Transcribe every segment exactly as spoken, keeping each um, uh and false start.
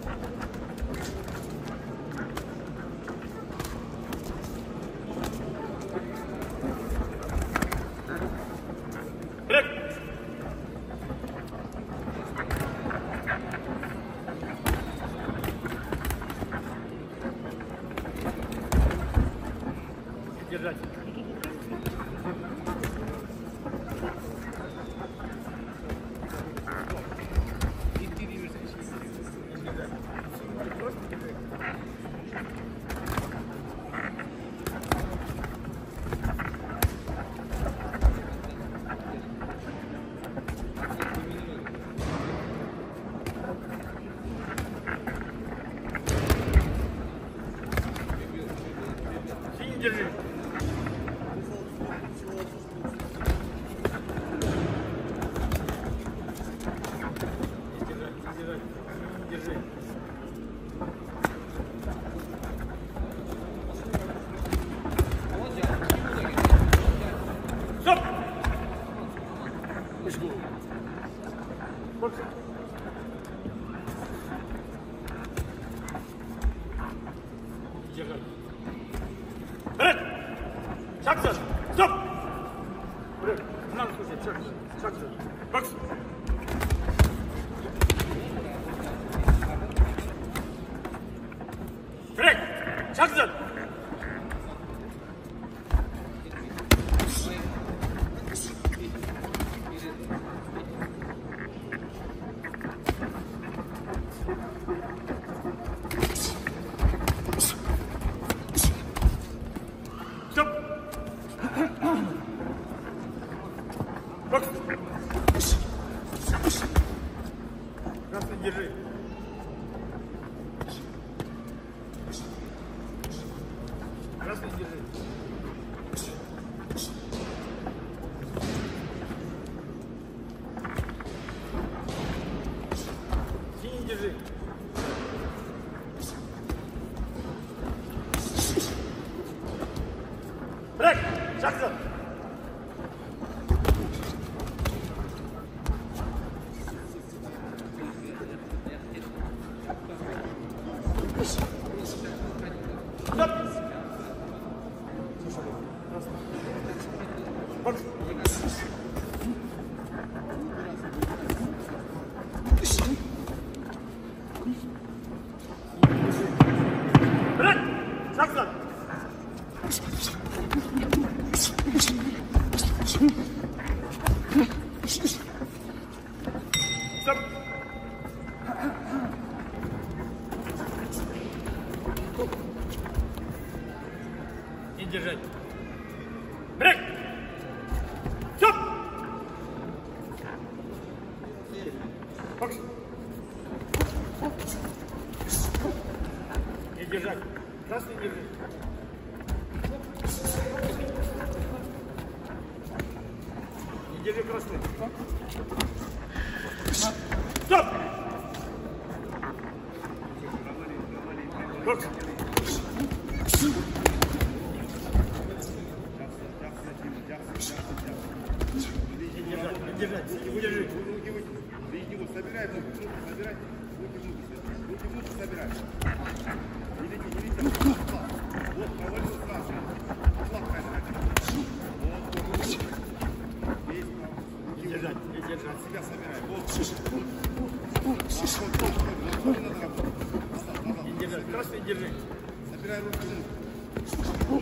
Держать. Держи. Держи. Стоп! Вышку. Держать. Вперед! Шаг назад! Стоп! Вперед! Нам слушай, шаг назад. Шаг назад. Бокс! Вперед! Шаг назад! Стоп! Бокс! Красный, держи. Красный, держи. Синий, держи. Брейк! Шаг назад! Стоп! Бокс! Брейк! Шаг назад! Стоп! И держать. Брейк! Стоп! Бокс! И держать. Красный держи. И держи красный. Стоп! Бокс! Держать, держать, удержи. Руки вытяни. Видите, вот собирай, руки собирай. Руки внутрь, руки внутрь собирай. Видите, не видите? Вот, провалил сразу. Плохая нога. Вот, вот. Есть, руки Держать, держать. себя собирай. Вот. Вот, вот, вот. Вот, надо работать. И держать, красный держи. Собирай руки внутрь.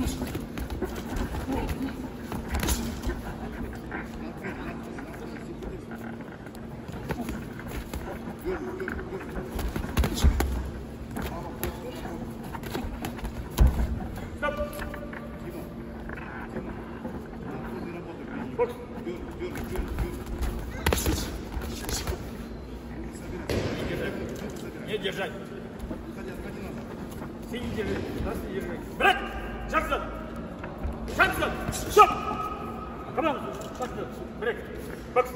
Стоп! Бокс! Не держать. Синий держи, красный держи. Брат! Шаг назад! Шаг назад! Стоп! Команда! Шаг назад! Брейк! Бокс!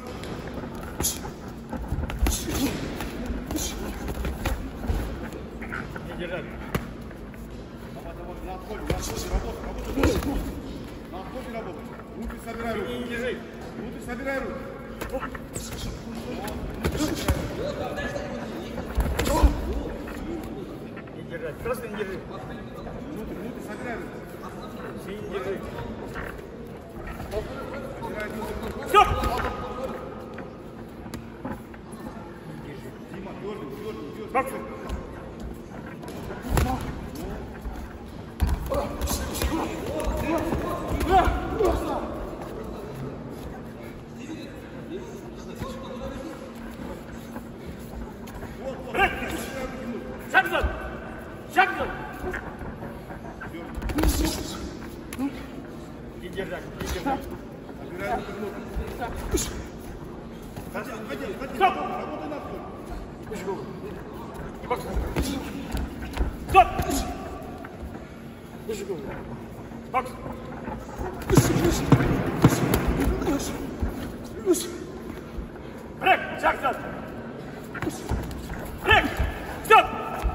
Не держать. Давай, давай, на отходе, на отходе, работай, работай. На отходе работай. Руки собирай руки. Не держи. Руки собирай руки. Красный не держи. Внутрь, внутрь, собирай. Синий держи. Собирай внутрь. Стоп! Дима, твердый, твердый, твердый. Бокс! Джексон! Джексон! Не держать, не держать. Собирай внутрь. Ходи, ходи, ходи. Стоп! Работай на вход. И бокс! Стоп! Держи голову. Бокс! Брейк! Джексон! Брейк! Стоп!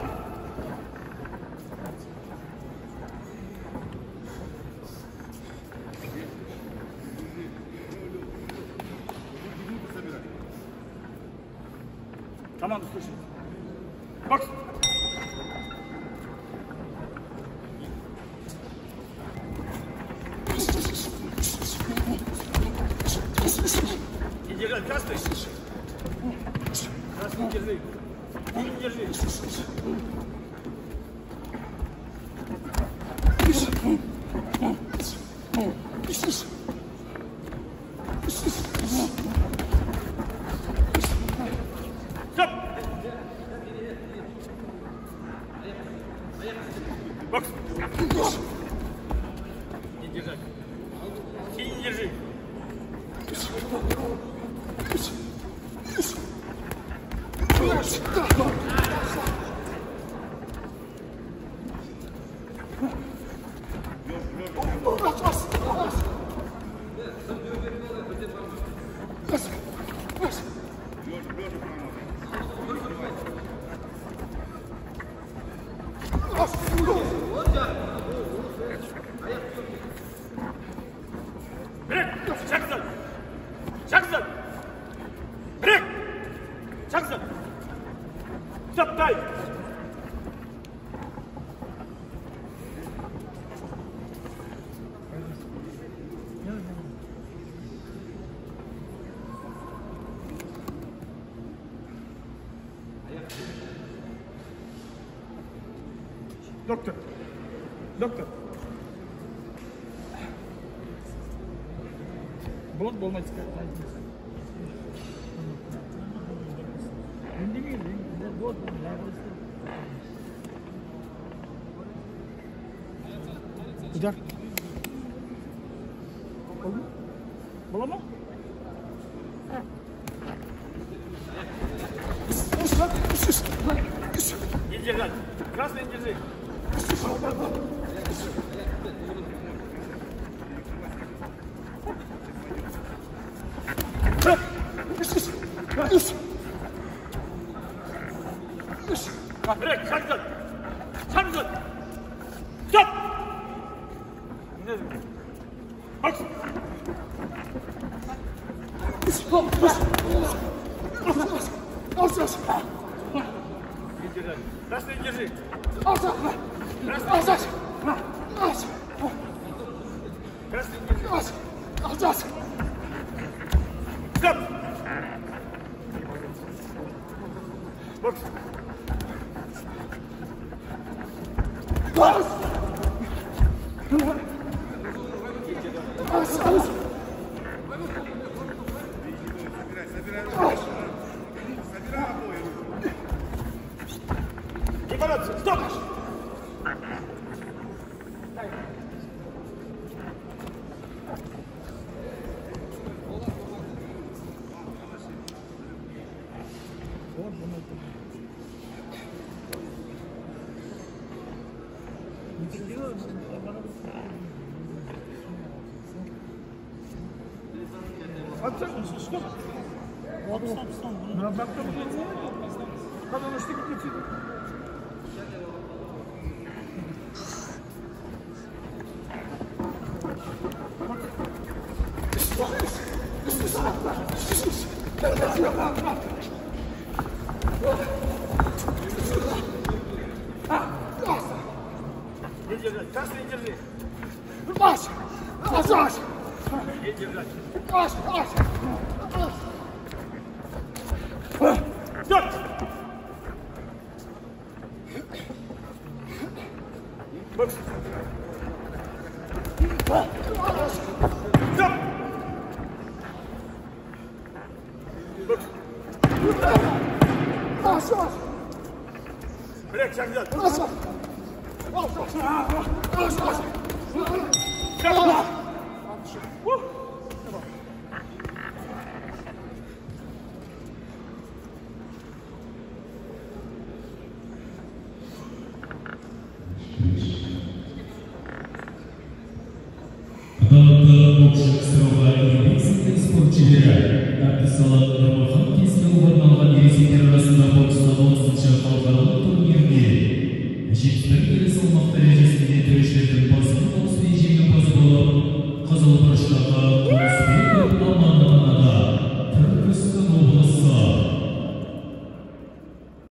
Команду слышит. Бокс! Не держать, красный! Красный держи! Не держи! Стоп! Бокс! Не держать! Синий не держи! Брейк! Джексон! Джексон! Брейк! Джексон! Стоп, дай! Доктор! Доктор! Болот болмайды. Удар. Было ма? Не держать. Красный не держи. Брейк, Джексон! Джексон! Стоп! Бокс! Не держать. Красный держи. Красный. Красный держи. Стоп! Бокс! Собирай, собирай. Собирай обои. Не бороться! Стоп! Отцепился, стоп! На обратном пути. Когда на штыке летит. Ah! Не держать. Стоп! Бокс. Стоп! Бокс. Блядь, шаг назад. Боксші Ксерова Олімпійський спортшілері Абдусалам Нұрмахан кескені орын алған ересектер арасында бокстан отызыншы халықаралық турнирінде жетпіс